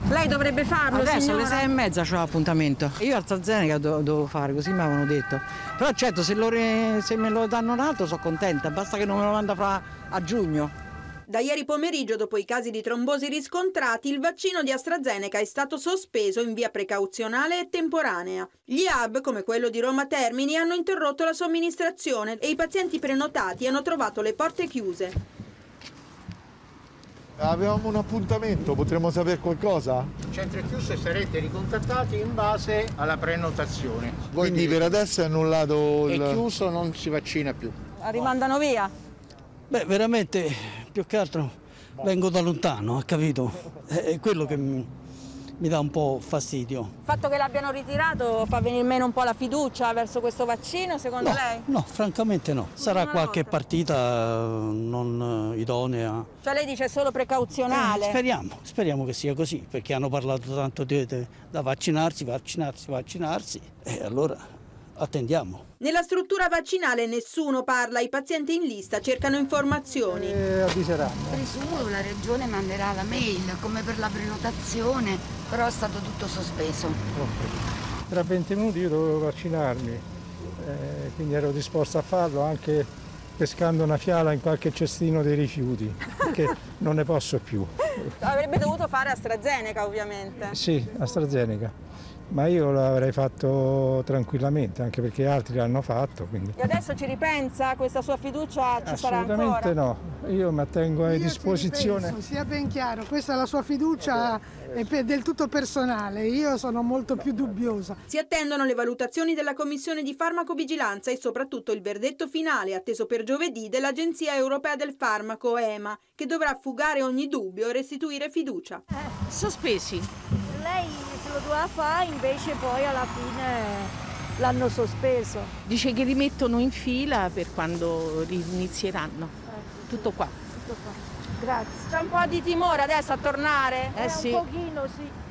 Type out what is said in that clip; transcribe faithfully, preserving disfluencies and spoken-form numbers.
Lei dovrebbe farlo, adesso signora? alle sei e mezza c'ho l'appuntamento. Io AstraZeneca do, devo fare, così mi avevano detto. Però certo, se, lo, se me lo danno un altro sono contenta, basta che non me lo manda fra a giugno. Da ieri pomeriggio, dopo i casi di trombosi riscontrati, il vaccino di AstraZeneca è stato sospeso in via precauzionale e temporanea. Gli hub, come quello di Roma Termini, hanno interrotto la somministrazione e i pazienti prenotati hanno trovato le porte chiuse. Avevamo un appuntamento, potremmo sapere qualcosa? Il centro è chiuso e sarete ricontattati in base alla prenotazione. Quindi per adesso è annullato il... È chiuso, non si vaccina più. La rimandano via? Beh, veramente, più che altro vengo da lontano, ha capito? È quello che mi, mi dà un po' fastidio. Il fatto che l'abbiano ritirato fa venire meno un po' la fiducia verso questo vaccino, secondo No, lei? no, francamente no. Sarà Una qualche volta. partita non idonea. Cioè lei dice solo precauzionale? Eh, speriamo, speriamo che sia così, perché hanno parlato tanto di, di, da vaccinarsi, vaccinarsi, vaccinarsi, e allora attendiamo. Nella struttura vaccinale nessuno parla, i pazienti in lista cercano informazioni. Eh, avviseranno. Presumo la regione manderà la mail come per la prenotazione, però è stato tutto sospeso. Tra venti minuti io dovevo vaccinarmi, eh, quindi ero disposto a farlo anche pescando una fiala in qualche cestino dei rifiuti, perché non ne posso più. Avrebbe dovuto fare AstraZeneca, ovviamente. Sì, AstraZeneca. Ma io l'avrei fatto tranquillamente, anche perché altri l'hanno fatto. Quindi. E adesso ci ripensa? Questa sua fiducia ci sarà ancora? Assolutamente no, io mi tengo a Io disposizione. ci ripenso, sia ben chiaro, questa è la sua fiducia, è per- del tutto personale, io sono molto più dubbiosa. Si attendono le valutazioni della Commissione di Farmacovigilanza e soprattutto il verdetto finale, atteso per giovedì, dell'Agenzia Europea del Farmaco E M A, che dovrà fugare ogni dubbio e restituire fiducia. Sospesi. Lei se lo doveva fare, invece poi alla fine l'hanno sospeso. Dice che rimettono in fila per quando inizieranno. Tutto qua. Tutto qua. Grazie. C'è un po' di timore adesso a tornare? Eh Eh, sì. un pochino sì.